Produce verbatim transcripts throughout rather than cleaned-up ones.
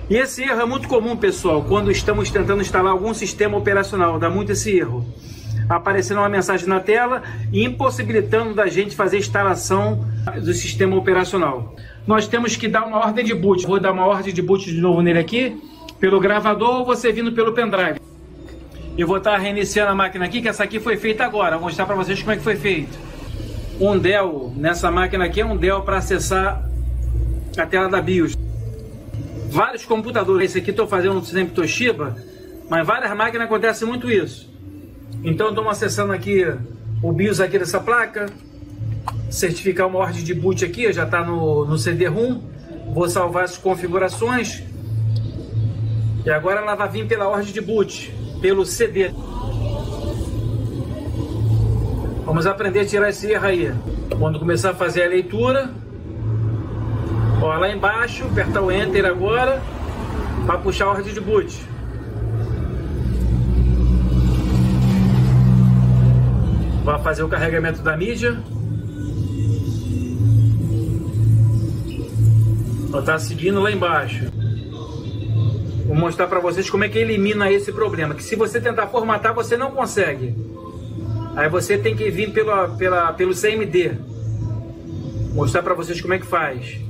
E esse erro é muito comum, pessoal, quando estamos tentando instalar algum sistema operacional. Dá muito esse erro. Aparecendo uma mensagem na tela e impossibilitando da gente fazer a instalação do sistema operacional. Nós temos que dar uma ordem de boot. Vou dar uma ordem de boot de novo nele aqui, pelo gravador ou você vindo pelo pendrive. Eu vou estar reiniciando a máquina aqui, que essa aqui foi feita agora. Vou mostrar para vocês como é que foi feito. Um D E L nessa máquina aqui é um D E L para acessar a tela da BIOS. Vários computadores, esse aqui estou fazendo um sistema Toshiba, mas várias máquinas acontece muito isso. Então estamos acessando aqui o BIOS aqui dessa placa, certificar uma ordem de boot aqui, já está no, no C D-ROM, vou salvar as configurações e agora ela vai vir pela ordem de boot, pelo C D. Vamos aprender a tirar esse erro aí. Quando começar a fazer a leitura, ó, lá embaixo, apertar o Enter agora para puxar a ordem de boot. Vai fazer o carregamento da mídia. Está seguindo lá embaixo. Vou mostrar para vocês como é que elimina esse problema. Que se você tentar formatar, você não consegue. Aí você tem que vir pela, pela, pelo C M D. Mostrar para vocês como é que faz.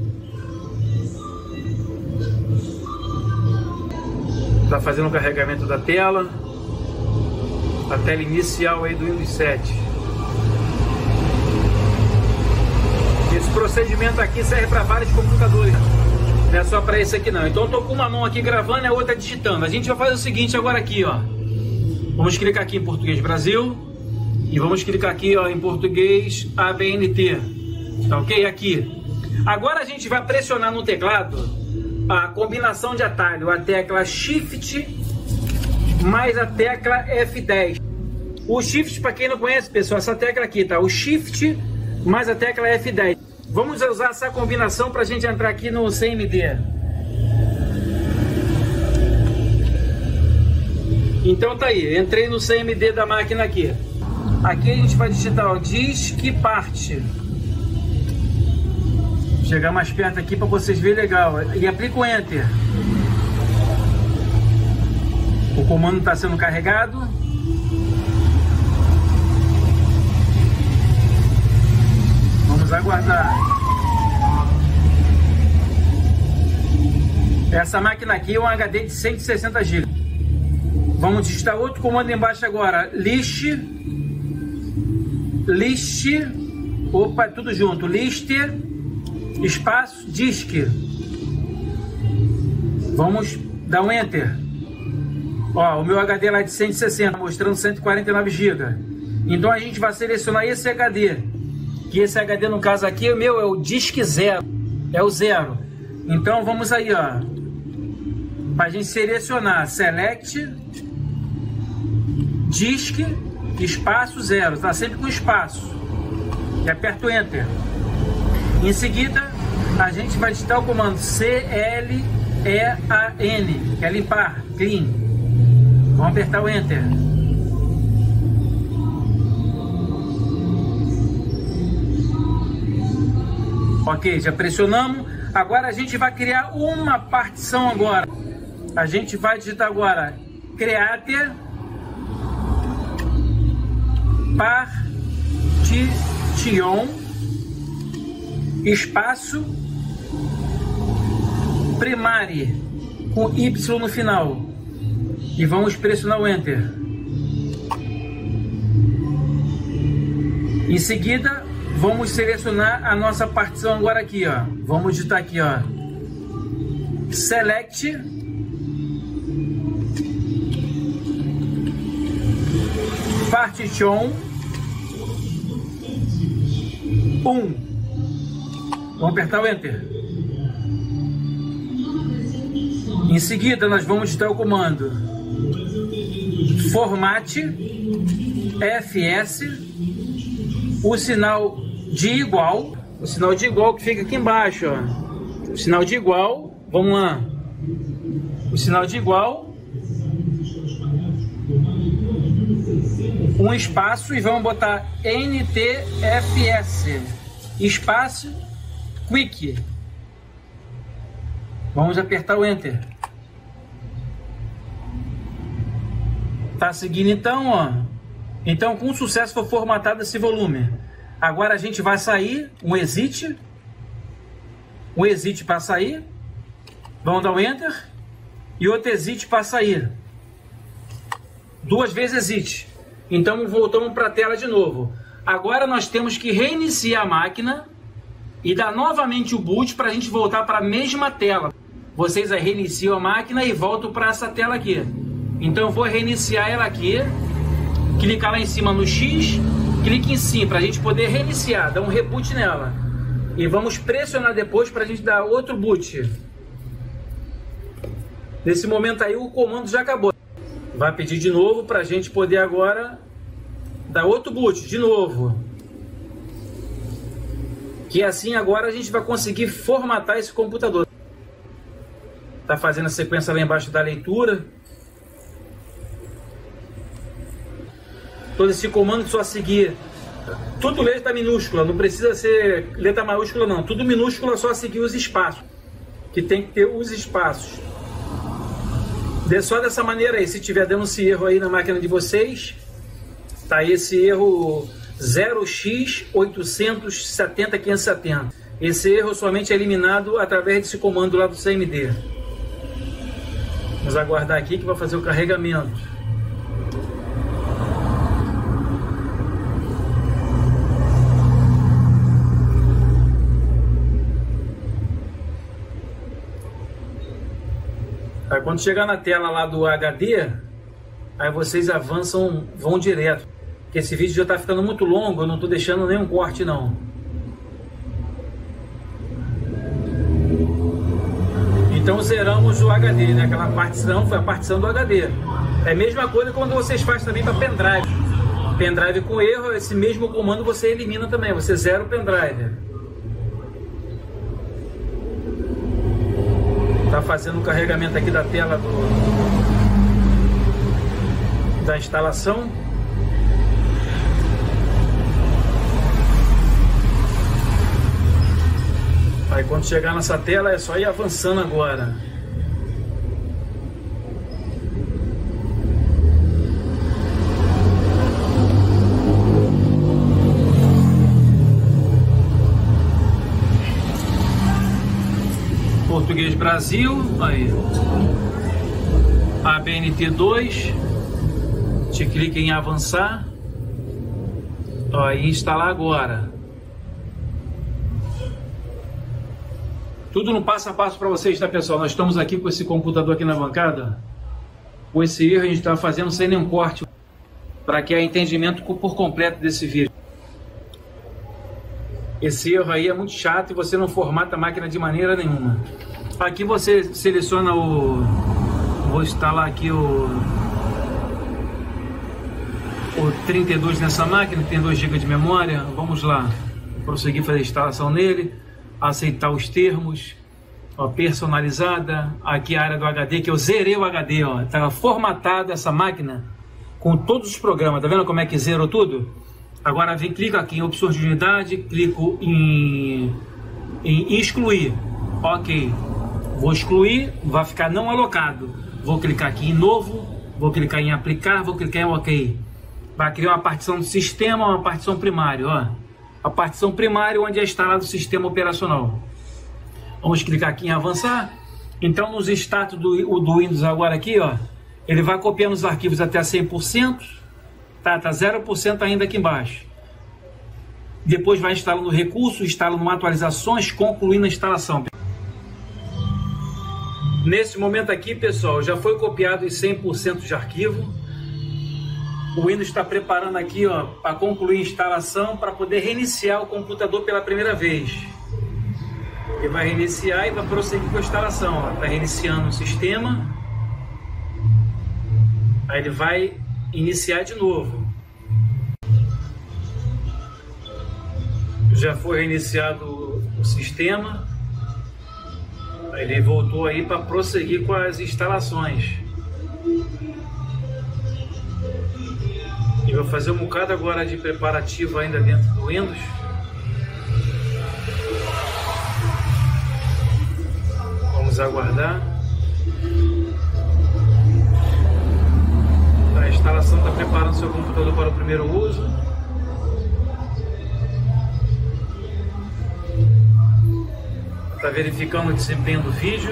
Está fazendo o carregamento da tela. A tela inicial aí do Windows sete. Esse procedimento aqui serve para vários computadores, não é só para esse aqui não. Então eu tô com uma mão aqui gravando e a outra digitando. A gente vai fazer o seguinte agora aqui, ó. Vamos clicar aqui em português Brasil e vamos clicar aqui, ó, em português A B N T. Tá ok? Aqui. Agora a gente vai pressionar no teclado a combinação de atalho, a tecla Shift mais a tecla F dez. O Shift, para quem não conhece, pessoal, essa tecla aqui, tá? O Shift mais a tecla F dez. Vamos usar essa combinação para a gente entrar aqui no C M D. Então tá aí, entrei no C M D da máquina aqui. Aqui a gente vai digitar, ó, disk parte. Vou chegar mais perto aqui para vocês verem legal. E aplica o Enter. O comando está sendo carregado. Vamos aguardar. Essa máquina aqui é um H D de cento e sessenta gigas. Vamos digitar outro comando embaixo agora. List. List. Opa, tudo junto. List. Espaço. Disk. Vamos dar um Enter. Ó, o meu H D lá é de cento e sessenta, mostrando cento e quarenta e nove gigas. Então a gente vai selecionar esse H D. Que esse H D no caso aqui, o meu é o Disk Zero. É o zero. Então vamos aí, ó. Para a gente selecionar Select Disk Espaço Zero. Tá sempre com espaço. E aperta o Enter. Em seguida, a gente vai digitar o comando C L E A N, que é limpar, clean. Vamos apertar o Enter. Ok, já pressionamos. Agora a gente vai criar uma partição agora. A gente vai digitar agora create partition espaço primary com Y no final. E vamos pressionar o Enter. Em seguida, vamos selecionar a nossa partição agora aqui, ó. Vamos digitar aqui, ó. Select Partition um. Vamos apertar o Enter. Em seguida, nós vamos digitar o comando Format F S, o sinal de igual, o sinal de igual que fica aqui embaixo, ó. O sinal de igual, vamos lá. O sinal de igual, um espaço e vamos botar N T F S, espaço Quick. Vamos apertar o Enter. Tá seguindo então, ó. Então com sucesso foi formatado esse volume. Agora a gente vai sair, um exit. Um exit para sair. Vamos dar um enter. E outro exit para sair. Duas vezes exit. Então voltamos para a tela de novo. Agora nós temos que reiniciar a máquina e dar novamente o boot para a gente voltar para a mesma tela. Vocês aí reiniciam a máquina e voltam para essa tela aqui. Então eu vou reiniciar ela aqui. Clicar lá em cima no X. Clique em cima para a gente poder reiniciar. Dar um reboot nela. E vamos pressionar depois para a gente dar outro boot. Nesse momento aí o comando já acabou. Vai pedir de novo para a gente poder agora dar outro boot de novo. Que assim agora a gente vai conseguir formatar esse computador. Tá fazendo a sequência lá embaixo da leitura. Todo esse comando só seguir. Tudo letra minúscula, não precisa ser letra maiúscula não. Tudo minúscula, só seguir os espaços. Que tem que ter os espaços. Dê só dessa maneira aí, se tiver dando esse erro aí na máquina de vocês, tá aí esse erro zero x oitocentos e setenta quinhentos e setenta. Esse erro somente é eliminado através desse comando lá do C M D. Vamos aguardar aqui que vai fazer o carregamento. Aí quando chegar na tela lá do H D, aí vocês avançam, vão direto. Porque esse vídeo já está ficando muito longo, eu não estou deixando nenhum corte não. Então zeramos o H D, né? Aquela partição foi a partição do H D. É a mesma coisa quando vocês fazem também para pendrive. Pendrive com erro, esse mesmo comando você elimina também, você zera o pendrive. Tá fazendo o carregamento aqui da tela do, da instalação. Aí quando chegar nessa tela é só ir avançando agora. Português Brasil, aí A B N T dois, te clica em avançar, ó, e instalar agora. Tudo no passo a passo para vocês, tá pessoal? Nós estamos aqui com esse computador aqui na bancada, com esse erro a gente está fazendo sem nenhum corte, para que há entendimento por completo desse vídeo. Esse erro aí é muito chato e você não formata a máquina de maneira nenhuma. Aqui você seleciona o... Vou instalar aqui o... O trinta e dois nessa máquina, tem dois gigas de memória. Vamos lá. Vou prosseguir fazer a instalação nele. Aceitar os termos. Ó, personalizada. Aqui a área do H D, que eu zerei o H D. Estava formatada essa máquina com todos os programas. Tá vendo como é que zerou tudo? Agora vem, clico aqui em opções de unidade, clico em, em excluir, ok, vou excluir, vai ficar não alocado, vou clicar aqui em novo, vou clicar em aplicar, vou clicar em ok, vai criar uma partição do sistema, uma partição primária, ó, a partição primária onde é instalado o sistema operacional. Vamos clicar aqui em avançar. Então nos status do, do Windows agora aqui, ó, ele vai copiando os arquivos até cem por cento. Tá, tá zero por cento ainda aqui embaixo. Depois vai instalando o recurso, instalando atualizações, concluindo a instalação. Nesse momento aqui, pessoal, já foi copiado em cem por cento de arquivo. O Windows está preparando aqui, ó, para concluir a instalação, para poder reiniciar o computador pela primeira vez. Ele vai reiniciar e vai prosseguir com a instalação. Está reiniciando o sistema. Aí ele vai iniciar de novo. Já foi reiniciado o sistema. Ele voltou aí para prosseguir com as instalações. E vou fazer um bocado agora de preparativo ainda dentro do Windows. Vamos aguardar. instalação está preparando seu computador para o primeiro uso. Está verificando o desempenho do vídeo.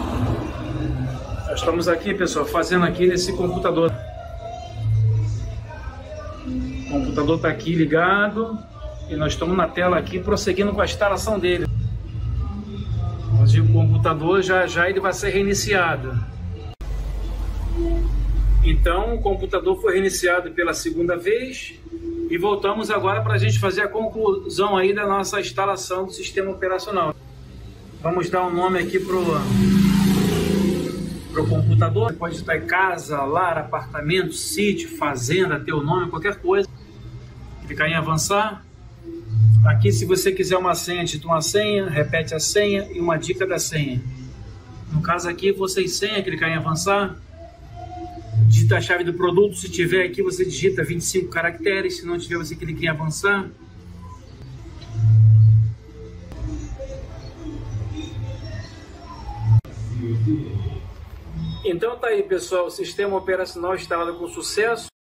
Nós estamos aqui, pessoal, fazendo aqui nesse computador. O computador está aqui ligado e nós estamos na tela aqui prosseguindo com a instalação dele. Mas o computador já já ele vai ser reiniciado. Então o computador foi reiniciado pela segunda vez e voltamos agora para a gente fazer a conclusão aí da nossa instalação do sistema operacional. Vamos dar um nome aqui pro pro computador. Você pode estar em casa, lar, apartamento, sítio, fazenda, teu nome, qualquer coisa. Clicar em avançar. Aqui, se você quiser uma senha, digita uma senha, repete a senha e uma dica da senha. No caso aqui, você em senha, clicar em avançar. Digita a chave do produto. Se tiver aqui, você digita vinte e cinco caracteres. Se não tiver, você clica em avançar. Então tá aí, pessoal, o sistema operacional instalado com sucesso.